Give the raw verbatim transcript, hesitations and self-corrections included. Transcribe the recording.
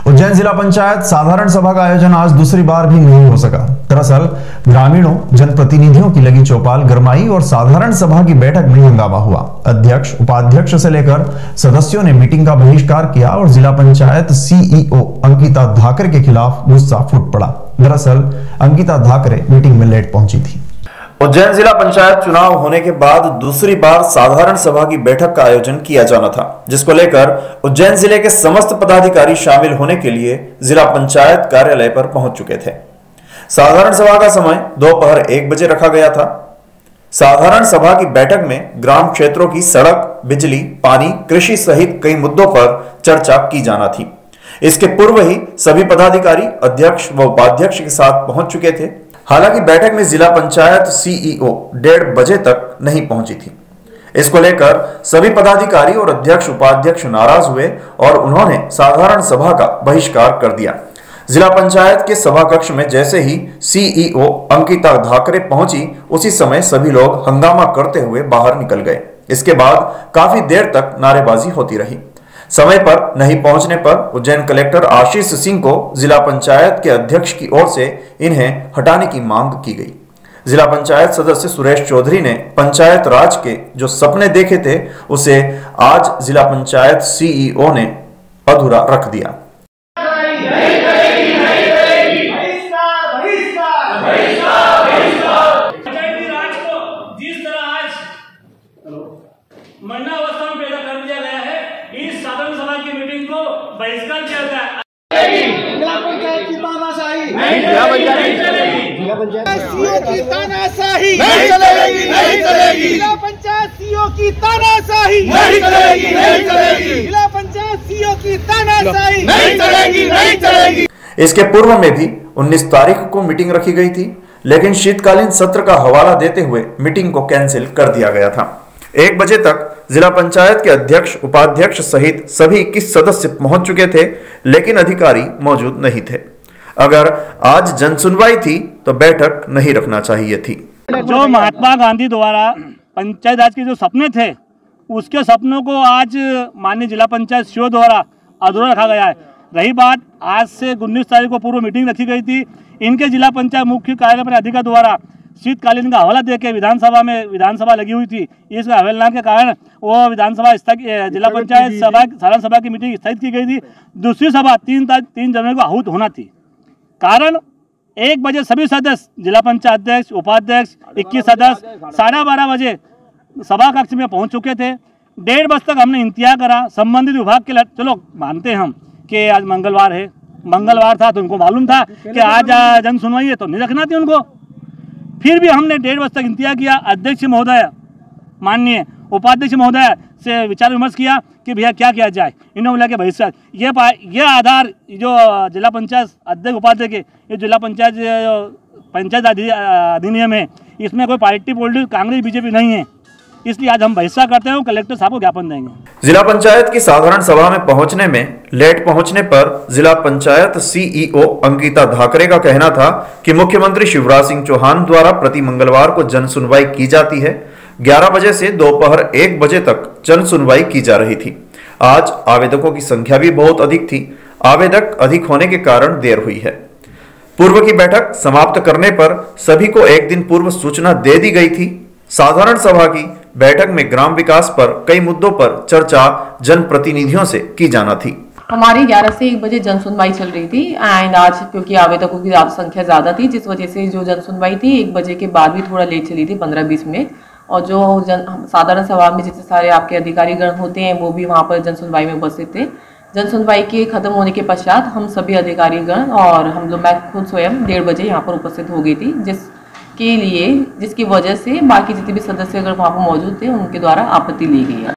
उज्जैन जिला पंचायत साधारण सभा का आयोजन आज दूसरी बार भी नहीं हो सका। दरअसल ग्रामीणों, जनप्रतिनिधियों की लगी चौपाल गरमाई और साधारण सभा की बैठक में हंगामा हुआ। अध्यक्ष, उपाध्यक्ष से लेकर सदस्यों ने मीटिंग का बहिष्कार किया और जिला पंचायत सीईओ अंकिता धाकरे के खिलाफ गुस्सा फूट पड़ा। दरअसल अंकिता धाकरे मीटिंग में लेट पहुंची थी। उज्जैन जिला पंचायत चुनाव होने के बाद दूसरी बार साधारण सभा की बैठक का आयोजन किया जाना था, जिसको लेकर उज्जैन जिले के समस्त पदाधिकारी शामिल होने के लिए जिला पंचायत कार्यालय पर पहुंच चुके थे। साधारण सभा का समय दोपहर एक बजे रखा गया था। साधारण सभा की बैठक में ग्राम क्षेत्रों की सड़क, बिजली, पानी, कृषि सहित कई मुद्दों पर चर्चा की जाना थी। इसके पूर्व ही सभी पदाधिकारी अध्यक्ष व उपाध्यक्ष के साथ पहुंच चुके थे। हालांकि बैठक में जिला पंचायत सीईओ डेढ़ बजे तक नहीं पहुंची थी। इसको लेकर सभी पदाधिकारी और अध्यक्ष उपाध्यक्ष नाराज हुए और उन्होंने साधारण सभा का बहिष्कार कर दिया। जिला पंचायत के सभा कक्ष में जैसे ही सीईओ अंकिता धाकरे पहुंची, उसी समय सभी लोग हंगामा करते हुए बाहर निकल गए। इसके बाद काफी देर तक नारेबाजी होती रही। समय पर नहीं पहुंचने पर उज्जैन कलेक्टर आशीष सिंह को जिला पंचायत के अध्यक्ष की ओर से इन्हें हटाने की मांग की गई। जिला पंचायत सदस्य सुरेश चौधरी ने पंचायत राज के जो सपने देखे थे, उसे आज जिला पंचायत सीईओ ने अधूरा रख दिया। साधारण सभा की मीटिंग को बहिष्कार किया जाए। जिला पंचायत की तानाशाही नहीं चलेगी। जिला पंचायत सीओ की तानाशाही नहीं चलेगी, नहीं चलेगी। जिला पंचायत सीओ की तानाशाही नहीं चलेगी, नहीं चलेगी। जिला पंचायत सीओ की तानाशाही नहीं चलेगी, नहीं चलेगी। इसके पूर्व में भी उन्नीस तारीख को मीटिंग रखी गई थी, लेकिन शीतकालीन सत्र का हवाला देते हुए मीटिंग को कैंसिल कर दिया गया था। एक बजे तक जिला पंचायत के अध्यक्ष, उपाध्यक्ष सहित सभी इक्कीस सदस्य पहुंच चुके थे, लेकिन अधिकारी मौजूद नहीं थे। अगर आज जनसुनवाई थी तो बैठक नहीं रखना चाहिए थी। जो महात्मा गांधी द्वारा पंचायत राज के जो सपने थे, उसके सपनों को आज माननीय जिला पंचायत सीओ द्वारा अधूरा रखा गया है। रही बात, आज से उन्नीस तारीख को पूर्व मीटिंग रखी गई थी। इनके जिला पंचायत मुख्य कार्यालय पर अधिकारी द्वारा शीतकालीन का हवाला देके विधानसभा में विधानसभा लगी हुई थी। इस अवहेलना के कारण वो विधानसभा स्थगित, जिला पंचायत सभा साधारण सभा की मीटिंग स्थगित की गई थी। दूसरी सभा तीन तीन जनवरी को आहूत होना थी। कारण एक बजे सभी सदस्य, जिला पंचायत अध्यक्ष, उपाध्यक्ष, इक्कीस सदस्य साढ़े बारह बजे सभा कक्ष में पहुंच चुके थे। डेढ़ बजे तक हमने इंतजार करा। संबंधित विभाग के, चलो मानते हैं हम कि आज मंगलवार है, मंगलवार था तो उनको मालूम था कि आज जन सुनवाई है तो नहीं रखना थी उनको। फिर भी हमने डेढ़ बजे तक इंतजार किया। अध्यक्ष महोदय, माननीय उपाध्यक्ष महोदय से विचार विमर्श किया कि भैया क्या किया जाए। इन्होंने बोला कि बहिष्कार। ये ये आधार जो जिला पंचायत अध्यक्ष उपाध्यक्ष के, ये जिला पंचायत पंचायत अधिनियम है, इसमें कोई पार्टी पॉलिटिक्स कांग्रेस बीजेपी नहीं है, इसलिए आज हम बहिष्कार करते हैं। कलेक्टर साहब को ज्ञापन देंगे। जिला पंचायत की साधारण सभा में पहुंचने में लेट पहुंचने पर जिला पंचायत सीईओ अंकिता धाकरे का कहना था कि मुख्यमंत्री शिवराज सिंह चौहान द्वारा प्रति मंगलवार को जन सुनवाई की जाती है। ग्यारह बजे से दोपहर एक बजे तक जन सुनवाई की जा रही थी। आज आवेदकों की संख्या भी बहुत अधिक थी। आवेदक अधिक होने के कारण देर हुई है। पूर्व की बैठक समाप्त करने पर सभी को एक दिन पूर्व सूचना दे दी गई थी। साधारण सभा की बैठक में ग्राम विकास पर कई मुद्दों पर चर्चा जनप्रतिनिधियों से की जाना थी। हमारी ग्यारह से एक बजे जन सुनवाई चल रही थी एंड आज क्योंकि आवेदकों की संख्या ज्यादा थी, जिस वजह से जो जन सुनवाई थी एक बजे के बाद भी थोड़ा लेट चली थी, पंद्रह बीस मिनट। और जो जन साधारण सभा में जितने सारे आपके अधिकारीगण होते हैं वो भी वहाँ पर जन सुनवाई में उपस्थित थे। जन सुनवाई के खत्म होने के पश्चात हम सभी अधिकारीगण और हम लोग, मैं खुद स्वयं डेढ़ बजे यहाँ पर उपस्थित हो गई थी, जिस के लिए जिसकी वजह से बाकी जितने भी सदस्य अगर वहाँ पर मौजूद थे उनके द्वारा आपत्ति ली गई है।